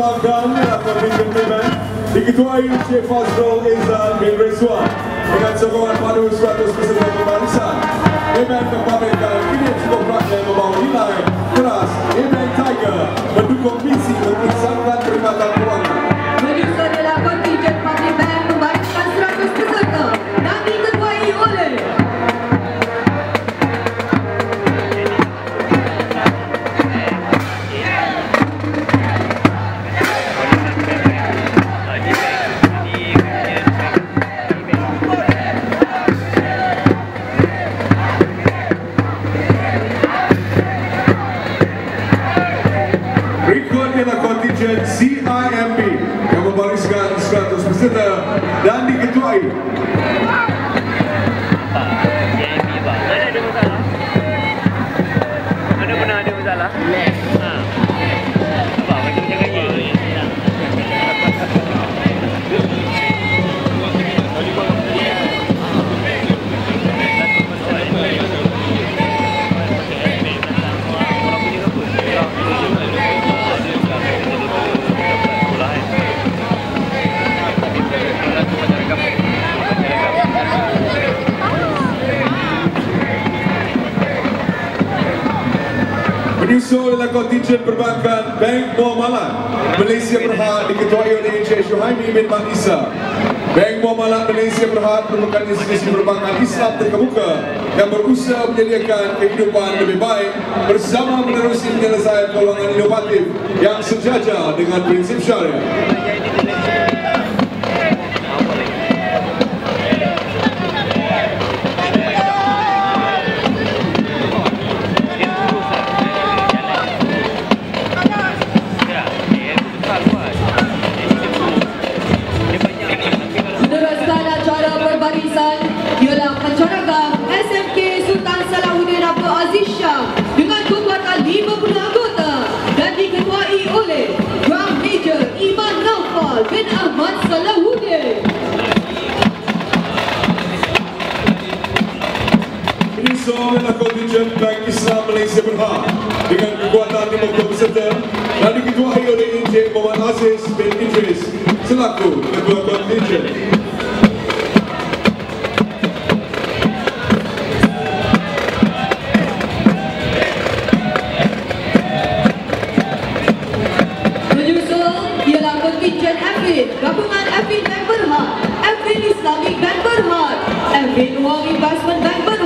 berbangkang atau gentleman diketuai Encik Fazrul Ezan bin Rizwan dengan sokongan padu 100% pembarisan. Event mempamerkan video cukup rakyat membawa nilai keras. Event Tiger mendukung misi menginsafkan perkhidmatan kewangan. Menyusul adalah kontijen public bank membariskan 100 peserta dan diketuai oleh CIMB yang membariskan 100 peserta dan diketuai CIMB Pak, mana ada masalah? Mana pernah ada masalah? Apa, macam jangan gini. Menyusul adalah kontingen perbankan Bank Muamalat Malaysia Berhad diketuai oleh Encik Syuhaimi bin Manisa. Bank Muamalat Malaysia Berhad merupakan institusi perbankan Islam terkemuka yang berusaha menyediakan kehidupan lebih baik bersama menerusi penyelesaian kewangan inovatif yang sejajar dengan prinsip syariah. Ialah pencoragan SMK Sultan Salahuddin Abdul Aziz Shah dengan kekuatan 50 anggota dan diketuai oleh Grand Major Iman Naufal bin Ahmad Salahuddin. Menyusul adalah kontingen Bank Islam Malaysia Berhad dengan kekuatan 50 peserta dan diketuai oleh Encik Muhammad Aziz bin Idris selaku ketua kontingen. Gabungan Evin Bank Berhad, Evin Islamic Bank Berhad, Evin Wang Investment Bank Berhad.